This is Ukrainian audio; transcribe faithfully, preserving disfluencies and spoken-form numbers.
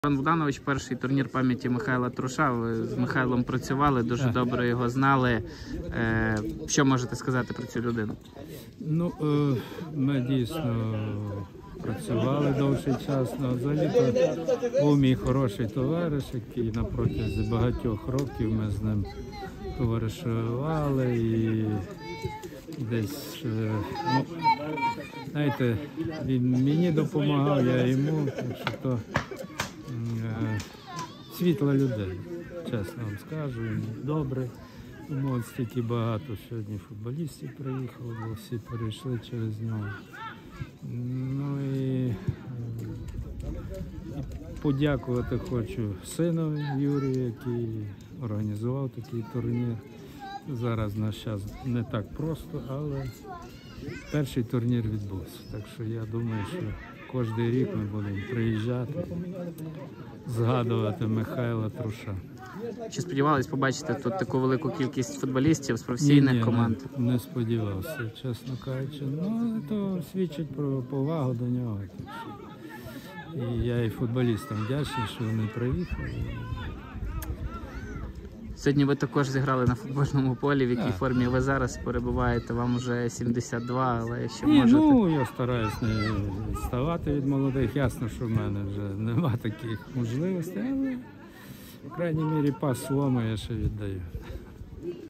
Іван Богданович, перший турнір пам'яті Михайла Труша. Ви з Михайлом працювали, дуже так. добре його знали. Що можете сказати про цю людину? Ну, ми дійсно працювали довший час. Ну, взагалі-то був мій хороший товариш, який на протязі багатьох років ми з ним товаришували і десь, ну, знаєте, він мені допомагав, я йому, так що то світла людина, чесно вам скажу, він добрий. Тому от стільки багато сьогодні футболістів приїхало, бо всі перейшли через нього. Ну і, і подякувати хочу синові Юрію, який організував такий турнір. Зараз наш час не так просто, але перший турнір відбувся. Так що я думаю, що кожен рік ми будемо приїжджати, згадувати Михайла Труша. Чи сподівались побачити тут таку велику кількість футболістів з професійних ні, ні, команд? Не, не сподівався, чесно кажучи. Ну, то свідчить про повагу до нього. Так що. І я і футболістам вдячний, що вони приїхали. Сьогодні ви також зіграли на футбольному полі. В якій так. формі ви зараз перебуваєте? Вам вже сімдесят два, але якщо Ні, можете... ну, я стараюсь не відставати від молодих. Ясно, що в мене вже нема таких можливостей, але, в крайній мірі, пас слому я ще віддаю.